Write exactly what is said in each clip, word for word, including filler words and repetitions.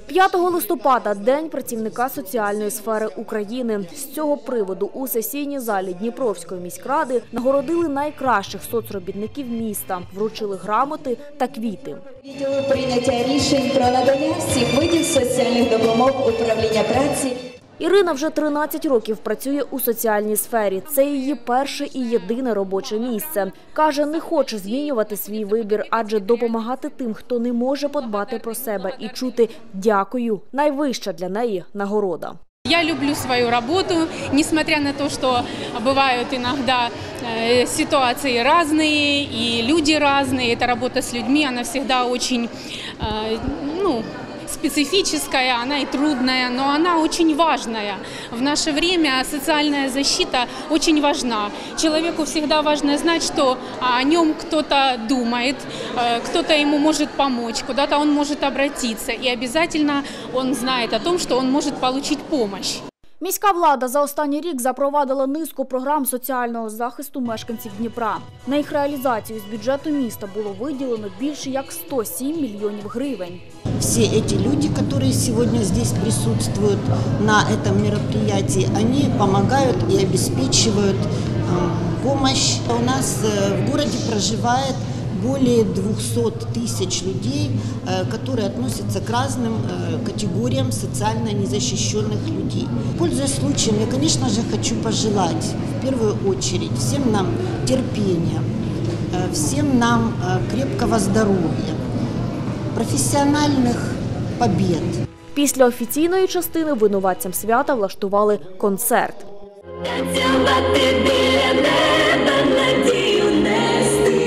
п'ятого листопада – День працівника соціальної сфери України. З цього приводу у сесійній залі Дніпровської міськради нагородили найкращих соцробітників міста, вручили грамоти та квіти. Відділу прийняття рішень про надання всіх видів соціальних допомог управління праці. Ірина вже тринадцять років працює у соціальній сфері. Це її перше і єдине робоче місце. Каже, не хоче змінювати свій вибір, адже допомагати тим, хто не може подбати про себе і чути «дякую» – найвища для неї нагорода. Я люблю свою работу, несмотря на то, что бывают иногда э, ситуации разные и люди разные. Эта работа с людьми, она всегда очень, э, ну, специфическая, она и трудная, но она очень важная. В наше время социальная защита очень важна. Человеку всегда важно знать, что о нем кто-то думает, кто-то ему может помочь, куда-то он может обратиться. И обязательно он знает о том, что он может получить помощь. Міська влада за останній рік запровадила низку програм соціального захисту мешканців Дніпра. На їх реалізацію з бюджету міста було виділено більше як сто сім мільйонів гривень. Все эти люди, которые сегодня здесь присутствуют на этом мероприятии, они помогают и обеспечивают помощь. У нас в городе проживает более двухсот тысяч людей, которые относятся к разным категориям социально незащищенных людей. Пользуясь случаем, я, конечно же, хочу пожелать в первую очередь всем нам терпения, всем нам крепкого здоровья, професіональних побід. Після офіційної частини винуватцям свята влаштували концерт. Танцювати біля неба, надію нести,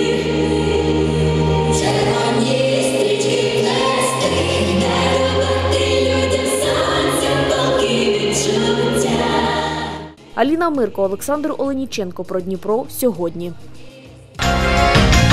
червоні стрічки плести, дарувати людям сонцем палки відчуття. Аліна Мирко, Олександр Оленіченко. Про Дніпро сьогодні.